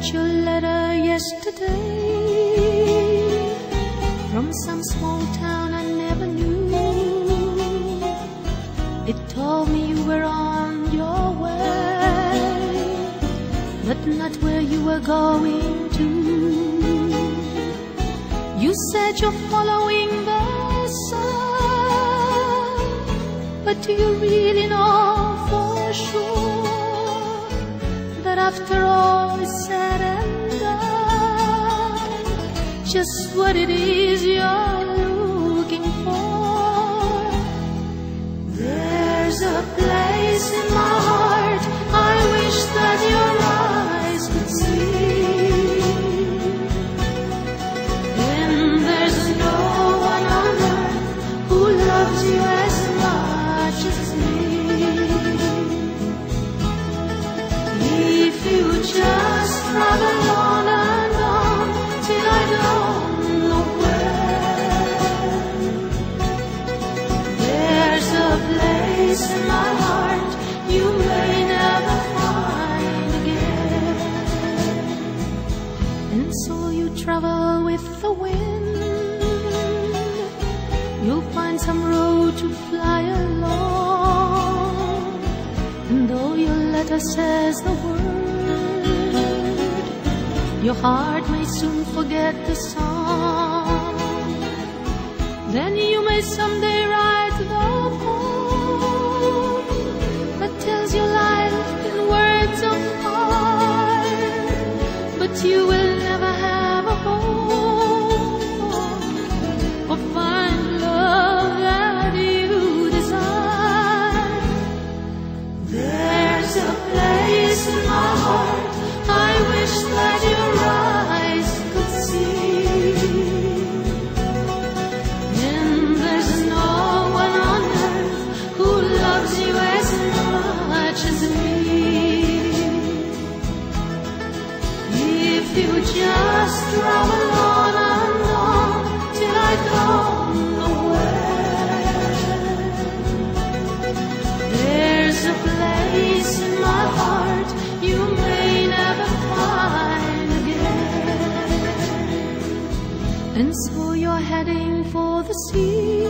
your letter yesterday from some small town I never knew. It told me you were on your way, but not where you were going to. You said you're following the sun, but do you really know for sure that after all is said and done, just what it is you're looking for? There's a place in my heart I wish that your eyes could see, and there's no one on earth who loves you as much as me. If you just travel on and on till I don't know where, there's a place in my heart you may never find again. And so you travel with the wind, you'll find some road to fly along, and though your letter says the word, your heart may soon forget the song. Then you may someday write the poem that tells your life in words of fire, but you will never have a home or find love that you desire. There's a place in my heart I wish that your eyes could see, and there's no one on earth who loves you as much as me. If you just travel on and on till I don't know where, there's a place in my heart you may never find again. And so you're heading for the sea,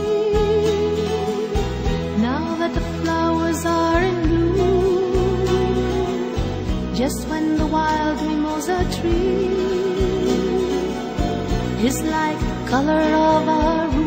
now that the flowers are in bloom, just when the wild mimosa tree is like the color of a room.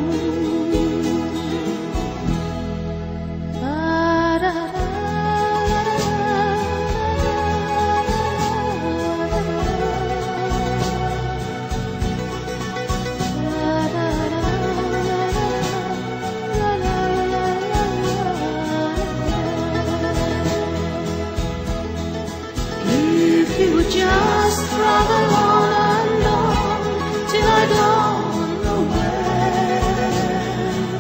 If you just travel on and on till I don't know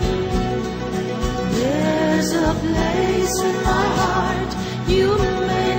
where, there's a place in my heart you may